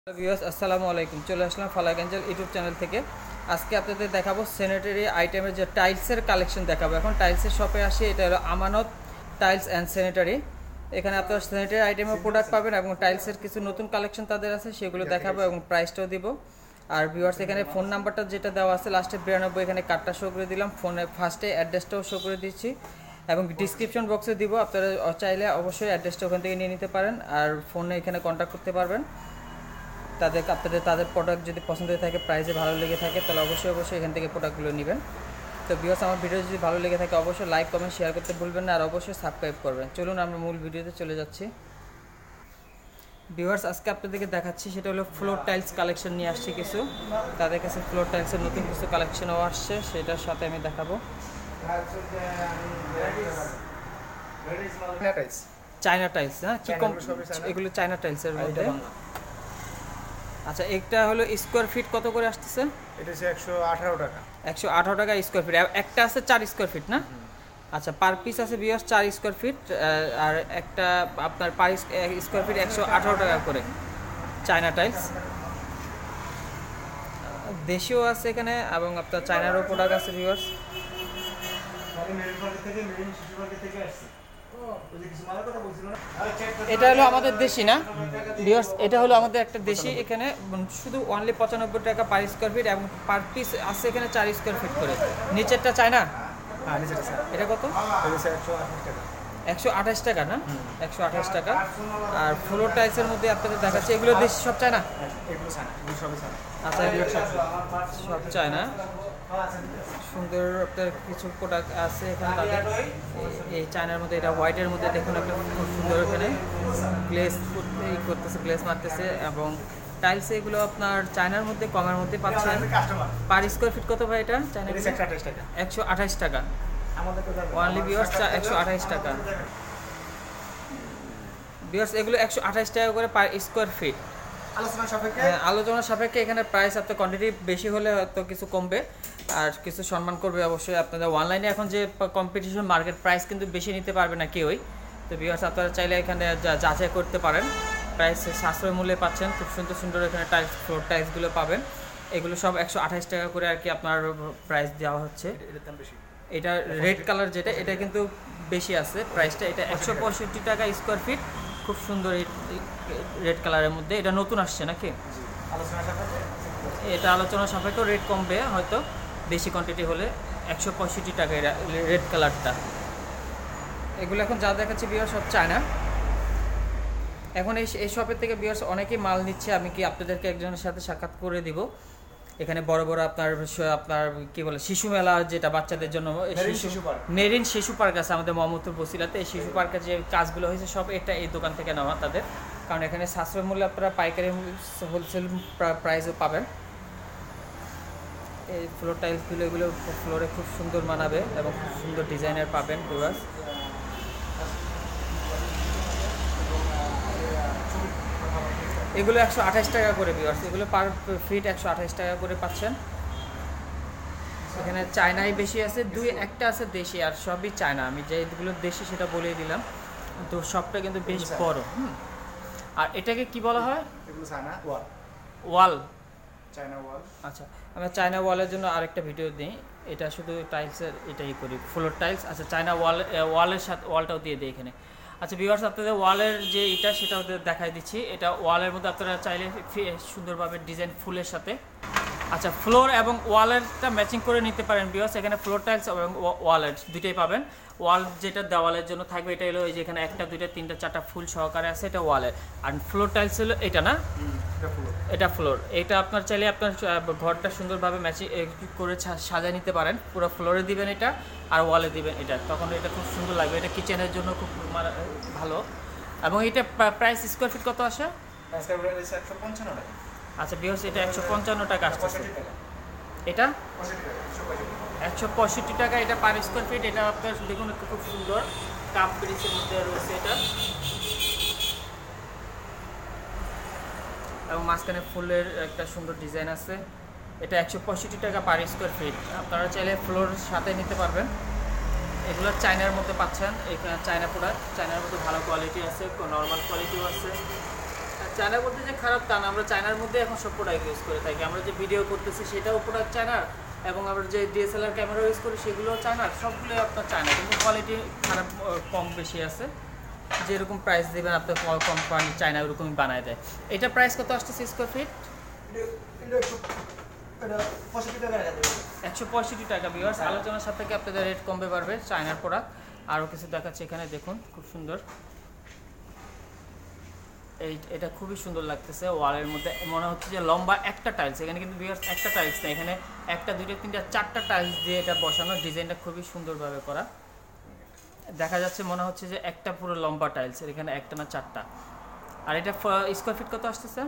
Viewers আসসালামু আলাইকুম। চলে আসলাম ফালাক এঞ্জেল ইউটিউব চ্যানেল থেকে। আজকে আপনাদের দেখাবো স্যানিটারি আইটেমের যে টাইলসের কালেকশন দেখাবো। এখন টাইলসের শপে আসি, এটা হলো আমানত টাইলস অ্যান্ড স্যানিটারি। এখানে আপনারা স্যানিটারি আইটেমের প্রোডাক্ট পাবেন এবং টাইলসের কিছু নতুন কালেকশন তাদের আছে, সেগুলো দেখাবো এবং প্রাইসটাও দিব। আর ভিউয়ার্স এখানে ফোন নাম্বারটা যেটা দেওয়া আছে লাস্টে 92, এখানে কার্ডটা শো করে দিলাম, ফোনে ফার্স্টে অ্যাড্রেসটাও শো করে দিচ্ছি এবং ডিসক্রিপশন বক্সে দিব। আপনারা চাইলে অবশ্যই অ্যাড্রেসটা ওখান থেকে নিয়ে নিতে পারেন আর ফোনে এখানে কন্ট্যাক্ট করতে পারবেন। তাদের প্রোডাক্ট যদি পছন্দ হয়ে থাকে, প্রাইসে ভালো লেগে থাকে, তাহলে অবশ্যই এখান থেকে প্রোডাক্টগুলো নেবেন। তো ভিউয়ার্স আমার ভিডিও যদি ভালো লেগে থাকে অবশ্যই লাইক কমেন্ট শেয়ার করতে ভুলবেন না আর অবশ্যই সাবস্ক্রাইব করবেন। চলুন আমরা মূল ভিডিওতে চলে যাচ্ছি। ভিউয়ার্স আজকে আপনাদেরকে দেখাচ্ছি সেটা হলো ফ্লোর টাইলস কালেকশন নিয়ে আসছি কিছু। তাদের কাছে ফ্লোর টাইলসের নতুন কিছু কালেকশনও আসছে, সেটার সাথে আমি দেখাবো। চায়না টাইলস, হ্যাঁ কি কম, এগুলো চায়না টাইলসের মধ্যে। আচ্ছা, একটা হলো স্কোয়ার ফিট কত করে আসতেছে? এটা হচ্ছে 118 টাকা। 118 টাকা স্কোয়ার ফিট। একটা আছে 4 স্কোয়ার ফিট না? আচ্ছা, পার পিস আছে ভিউয়ার্স 4 স্কোয়ার ফিট আর একটা আপনার পার স্কোয়ার ফিট 118 টাকা করে চায়না টাইলস। দেশীয় আছে এখানে এবং আপনার চায়নারও প্রোডাক্ট আছে ভিউয়ার্স। এটা হলো আমাদের দেশি না ভিউয়ার্স, এটা হলো আমাদের একটা দেশি। এখানে শুধু অনলি 95 টাকা পার স্কোয়ার ফিট এবং পার পিস আছে এখানে 4 স্কোয়ার ফিট করে। নিচেরটা চায়না? হ্যাঁ, নিচেরটা চায়না। এটা কত? এটা হচ্ছে 128 টাকা। 128 টাকা না? 128 টাকা। আর ফ্লোর টাইলসের মধ্যে আপনাদের দেখাচ্ছে, এগুলো দেশি সব চায়না? এগুলো চায়না, এগুলো সবই চায়না। আচ্ছা, এগুলো সব চায়না। সুন্দর আপনার কিছু প্রোডাক্ট আছে এখানে তাদের। এই চায়নার মধ্যে এটা হোয়াইটের মধ্যে দেখুন একটা খুব সুন্দর এখানে গ্লেজ করতেছে, গ্লেজ মারতেছে এবং টাইলস এগুলো আপনার চায়নার মধ্যে কমের মধ্যে পাচ্ছেন। পার স্কোয়ার ফিট কত ভাই এটা চায়না? 128 টাকা। 128 টাকা অনলি ভিউয়ার্স, 128 টাকা ভিউয়ার্স। এগুলো 128 টাকা করে পার স্কোয়ার ফিট। আলোচনা সাপেক্ষে এখানে প্রাইস আপনার কোয়ান্টিটি বেশি হলে হয়তো কিছু কমবে আর কিছু সম্মান করবে অবশ্যই। আপনাদের অনলাইনে এখন যে কম্পিটিশন মার্কেট, প্রাইস কিন্তু বেশি নিতে পারবে না কেউই। তো ভিউয়ার্স আপনারা চাইলে এখানে যাচাই করতে পারেন, প্রাইস সাশ্রয় মূল্যে পাচ্ছেন। খুব সুন্দর সুন্দর এখানে টাইলস, ফ্লোর টাইলসগুলো পাবেন। এগুলো সব 128 টাকা করে আর কি আপনার প্রাইস দেওয়া হচ্ছে। এটা রেড কালার যেটা, এটা কিন্তু বেশি আছে প্রাইসটা। এটা 165 টাকা স্কোয়ার ফিট। খুব সুন্দর রেড কালারের মধ্যে। এটা নতুন আসছে নাকি? এটা আলোচনা সাপেক্ষে রেট কমবে হয়তো বেশি কোয়ান্টিটি হলে। 165 টাকা এটা রেড কালারটা। এগুলো এখন যা দেখাচ্ছি ভিউয়ার্স সব চায়না। এখন এই শপের থেকে ভিউয়ার্স অনেকেই মাল নিচ্ছে। আমি কি আপনাদেরকে একজনের সাথে সাক্ষাৎ করে দিব। এখানে বড় বড় আপনার কি বলে শিশু মেলা, যেটা বাচ্চাদের জন্য মেরিন শিশু পার্ক আছে আমাদের মোহাম্মদপুর বসিলাতে। এই শিশু পার্কের যে কাজগুলো হয়েছে সব এটা এই দোকান থেকে নেওয়া তাদের, কারণ এখানে সাশ্রয় মূল্যে আপনারা পাইকারি হোলসেল প্রাইসও পাবেন। এই ফ্লোর টাইলসগুলো এগুলো ফ্লোরে খুব সুন্দর মানাবে এবং খুব সুন্দর ডিজাইনের পাবেন ভিউয়ার্স। এগুলো 128 টাকা করে ভিউয়ার্স। এগুলো পার ফিট 128 টাকা করে পাচ্ছেন। এখানে চায়নাই বেশি আছে, একটা আছে দেশি আর সবই চায়না। আমি যেগুলো দেশি সেটা বলেই দিলাম, তো সবটা কিন্তু বেশ বড়। আর এটাকে কি বলা হয়? এগুলো চায়না ওয়াল। ওয়াল, চায়না ওয়াল। আচ্ছা, আমরা চায়না ওয়ালের জন্য আরেকটা ভিডিও দিই। এটা শুধু টাইলসের এটাই করি, ফ্লোর টাইলস। আচ্ছা, চায়না ওয়ালের সাথে ওয়ালটাও দিয়ে দিই এখানে। আচ্ছা ভিউয়ার্স আপনাদের ওয়ালের যে এটা সেটা দেখাই দিচ্ছি। এটা ওয়ালের মধ্যে আপনারা চাইলে সুন্দরভাবে ডিজাইন ফুলের সাথে। আচ্ছা, ফ্লোর এবং ওয়ালেরটা ম্যাচিং করে নিতে পারেন ভিউয়ার্স। এখানে ফ্লোর টাইলস এবং ওয়ালের দুটোই পাবেন। ওয়াল যেটা দেওয়ালের জন্য থাকবে এটা হলো এই যে এখানে 1টা 2টা 3টা 4টা ফুল সহকারে আছে, এটা ওয়ালের। আর ফ্লোর টাইলস হলো এটা না, এটা ফ্লোর। এটা আপনার চাইলে আপনার ঘরটা সুন্দরভাবে ম্যাচিং করে সাজিয়ে নিতে পারেন। পুরো ফ্লোরে দিবেন এটা আর ওয়ালে দিবেন এটা, তখন এটা খুব সুন্দর লাগবে। এটা কিচেনের জন্য খুব ভালো। এবং এটা প্রাইস স্কোয়ার ফিট কত আসে? 155 টাকা। আচ্ছা ভিউয়ার্স, এটা 155 টাকা আসছে। এটা 165 টাকা এটা পার স্কোয়ার ফিট। এটা আপনার দেখুন খুব সুন্দর কাপ ব্রিজের মধ্যে রয়েছে এটা, এবং মাঝখানে ফুলের একটা সুন্দর ডিজাইন আছে। এটা 165 টাকা পার স্কোয়ার ফিট। আপনারা চাইলে ফ্লোর সাথে নিতে পারবেন। এগুলো চায়নার মধ্যে পাচ্ছেন। এখানে চায়না প্রোডাক্ট, চায়নার মধ্যে ভালো কোয়ালিটি আছে, নর্মাল কোয়ালিটিও আছে। চায়না বলতে যে খারাপ তা না, আমরা চায়নার মধ্যে এখন সব প্রোডাক্ট ইউজ করে থাকি। আমরা যে ভিডিও করতেছি সেটাও প্রোডাক্ট চায়নার, এবং আমরা যে ডিএসএলআর ক্যামেরা ইউজ করি সেগুলোও চায়নার, সবগুলোই আপনার চায়না, কিন্তু কোয়ালিটি খারাপ কম বেশি আছে। যেরকম প্রাইস দেবেন আপনার কোম্পানি চায়না ওরকমই বানায় দেয়। এটা প্রাইস কত আসতেছে স্কোয়ার ফিট? 165 টাকা। ভিউয়ার্স আলোচনার সাপেক্ষে আপনাদের রেট কমবে পারবে। চায়নার প্রোডাক্ট আরও কিছু দেখাচ্ছে এখানে, দেখুন খুব সুন্দর। এটা খুবই সুন্দর লাগতেছে, ওয়ালের মধ্যে মনে হচ্ছে যে লম্বা একটা টাইলস। এখানে কিন্তু ভিউয়ার্স একটা টাইলস না, এখানে একটা, দুইটা, তিনটা, চারটা টাইলস দিয়ে এটা বসানো। ডিজাইনটা খুবই সুন্দরভাবে করা, দেখা যাচ্ছে মনে হচ্ছে যে একটা পুরো লম্বা টাইলস, এখানে একটা না চারটা। আর এটা স্কোয়ার ফিট কত আসতেছে?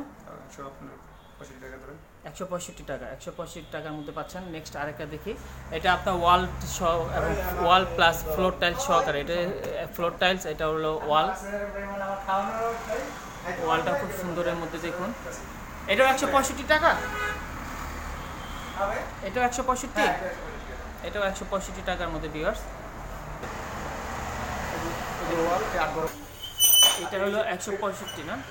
165 টাকা। 165 টাকার মধ্যে পাচ্ছেন। নেক্সট আরেকটা দেখি, এটা আপনার ওয়াল সহ এবং ওয়াল প্লাস ফ্লোর টাইলস সহকারে। এটা ফ্লোর টাইলস, এটা হলো ওয়াল। ওয়ালটা খুব সুন্দরের মধ্যে দেখুন। এটাও 165 টাকা। এটাও 165, এটাও 165 টাকার মধ্যে ভিউয়ার্স। এটা হলো 165 না?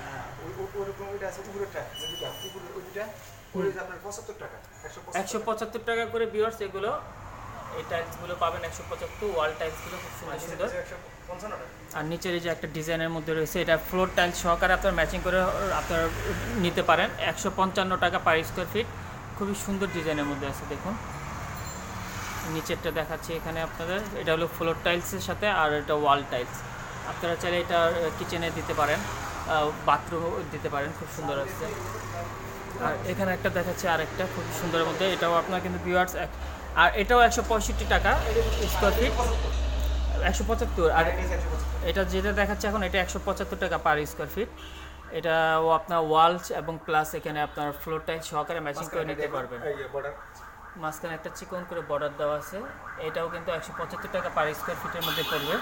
175 টাকা করে ভিউয়ার্স এগুলো। এই টাইলসগুলো পাবেন 175। ওয়াল টাইলসগুলো খুব সুন্দর সুন্দর। আর নিচের যে একটা ডিজাইনের মধ্যে রয়েছে, এটা ফ্লোর টাইলস সহকারে আপনার ম্যাচিং করে আপনারা নিতে পারেন। 155 টাকা পার স্কোয়ার ফিট। খুবই সুন্দর ডিজাইনের মধ্যে আছে, দেখুন নিচেরটা দেখাচ্ছি এখানে আপনাদের। এটা হলো ফ্লোর টাইলসের সাথে, আর এটা ওয়াল টাইলস। আপনারা চাইলে এটা কিচেনে দিতে পারেন, বাথরুমও দিতে পারেন, খুব সুন্দর আসছে। আর এখানে একটা দেখাচ্ছে আরেকটা খুব সুন্দরের মধ্যে, এটাও আপনার কিন্তু ভিউয়ার্স। আর এটাও 165 টাকা স্কোয়ার ফিট, 175। আর এটা যেটা দেখাচ্ছে এখন, এটা 175 টাকা পার স্কোয়ার ফিট। এটাও আপনার ওয়ালস এবং প্লাস এখানে আপনার ফ্লোর টাইলস সহকারে ম্যাচিং করে নিতে পারবেন। মাঝখানে একটা চিকন করে বর্ডার দেওয়া আছে। এটাও কিন্তু 175 টাকা পার স্কোয়ার ফিটের মধ্যে পড়বে।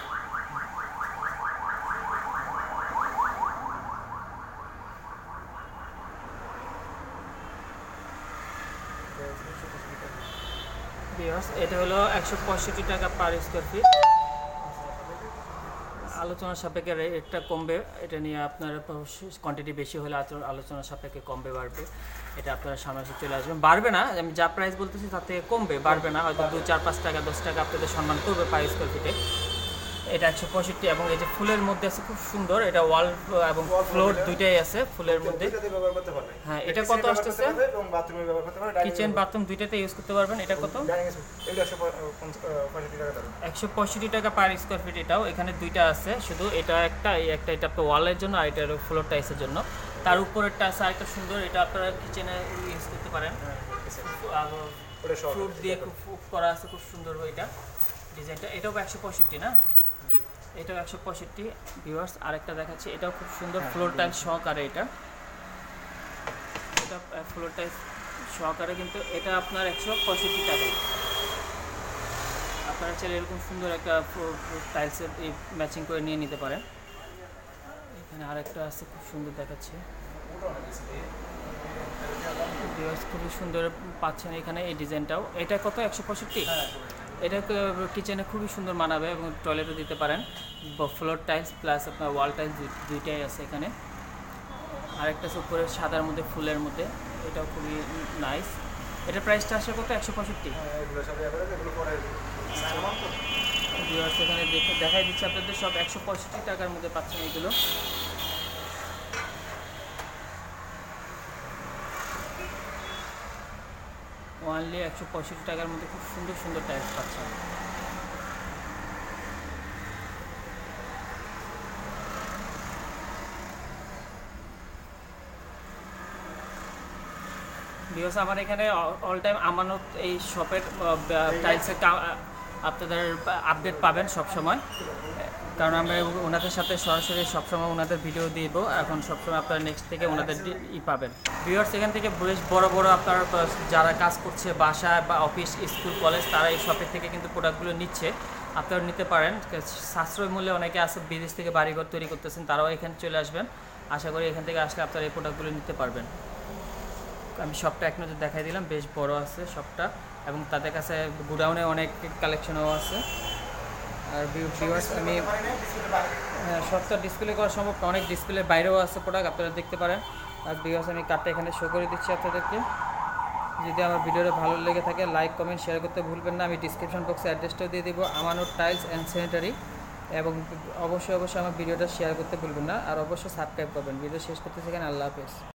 এটা হলো 165 টাকা পার স্কোয়ার ফিট। আলোচনার সাপেক্ষে রেটটা কমবে, এটা নিয়ে আপনার কোয়ান্টিটি বেশি হলে আলোচনার সাপেক্ষে কমবে বাড়বে। এটা আপনারা সামনাসামনি চলে আসবেন, বাড়বে না। আমি যা প্রাইস বলতেছি তাতে কমবে, বাড়বে না। হয়তো 2, 4, 5 টাকা 10 টাকা আপনাদের সম্মান করবে পার স্কোয়ার ফিটে। এটা 165। এবং এই যে ফুলের মধ্যে আছে খুব সুন্দর, এটা ওয়াল এবং ফ্লোর দুইটাই আছে ফুলের মধ্যে। হ্যাঁ, এটা কত আসতেছে? কিচেন বাথরুম দুইটাতে ইউজ করতে পারবেন। এটা কত? 165 টাকা পার স্কোয়ার ফিট। এটাও এখানে দুইটা আছে, শুধু এটা একটা, এই একটা, এটা আপনার ওয়ালের জন্য, আর এটা ফ্লোর টাইলসের জন্য। তার উপরেরটা আছে আরেকটা সুন্দর, এটা আপনারা কিচেনে ইউজ করতে পারেন। ফ্রুট দিয়ে খুব করা আছে, খুব সুন্দর এটা ডিজাইনটা। এটাও 165 না? এটাও 165 ভিউয়ার্স। আরেকটা দেখাচ্ছি, এটাও খুব সুন্দর ফ্লোর টাইলস সহকারে। এটা ফ্লোর টাইলস সহকারে, কিন্তু এটা আপনার 165 টাকায়। আপনারা চাইলে এরকম সুন্দর একটা টাইলসের ম্যাচিং করে নিয়ে নিতে পারেন। এখানে আরেকটা আছে খুব সুন্দর দেখাচ্ছে ভিউয়ার্স, খুবই সুন্দর পাচ্ছেন এখানে এই ডিজাইনটাও। এটা কত? 165। এটা কিচেনে খুবই সুন্দর মানাবে এবং টয়লেটও দিতে পারেন। ফ্লোর টাইলস প্লাস আপনার ওয়াল টাইলস দুইটাই আছে এখানে। আরেকটা আছে উপরে সাদার মধ্যে ফুলের মধ্যে, এটাও খুবই নাইস। এটার প্রাইসটা আসে কত? 165। ভিউয়ার্স এখানে দেখাই দিচ্ছি আপনাদের, সব 165 টাকার মধ্যে পাচ্ছেন এগুলো। ওয়ানলি 165 টাকার মধ্যে খুব সুন্দর সুন্দর টাইলস পাচ্ছেন। ভিউয়ার্স আমার এখানে অল টাইম আমানত এই শপের টাইলসের আপনাদের আপডেট পাবেন সব সময়, কারণ আমরা ওনাদের সাথে সরাসরি সবসময় ওনাদের ভিডিও দিব। এখন সবসময় আপনারা নেক্সট থেকে ওনাদের পাবেন। ভিউয়ার্স এখান থেকে বেশ বড় বড় আপনার যারা কাজ করছে বাসায় বা অফিস, স্কুল, কলেজ, তারা এই শপের থেকে কিন্তু প্রোডাক্টগুলো নিচ্ছে। আপনারা নিতে পারেন সাশ্রয় মূল্যে। অনেকে আছে বিদেশ থেকে বাড়িঘর তৈরি করতেছেন, তারাও এখানে চলে আসবেন। আশা করি এখান থেকে আসলে আপনারা এই প্রোডাক্টগুলো নিতে পারবেন। আমি শপটা এক নজর দেখাই দিলাম, বেশ বড় আছে শপটা, এবং তাদের কাছে গোডাউনে অনেক কালেকশনও আছে। আর ভিউয়ার্স আমি সবটা ডিসপ্লে করা সম্ভব না, অনেক ডিসপ্লের বাইরেও আছে প্রোডাক্ট, আপনারা দেখতে পারেন। আর ভিউয়ার্স আমি কার্ডটা এখানে শো করে দিচ্ছি আপনাদেরকে। যদি আমার ভিডিওটা ভালো লেগে থাকে লাইক কমেন্ট শেয়ার করতে ভুলবেন না। আমি ডিসক্রিপশন বক্সে অ্যাড্রেসটাও দিয়ে দেবো, আমানত টাইলস অ্যান্ড স্যানিটারি। এবং অবশ্যই আমার ভিডিওটা শেয়ার করতে ভুলবেন না, আর অবশ্যই সাবস্ক্রাইব করবেন। ভিডিও শেষ করতে থাকেন, আল্লাহ হাফেজ।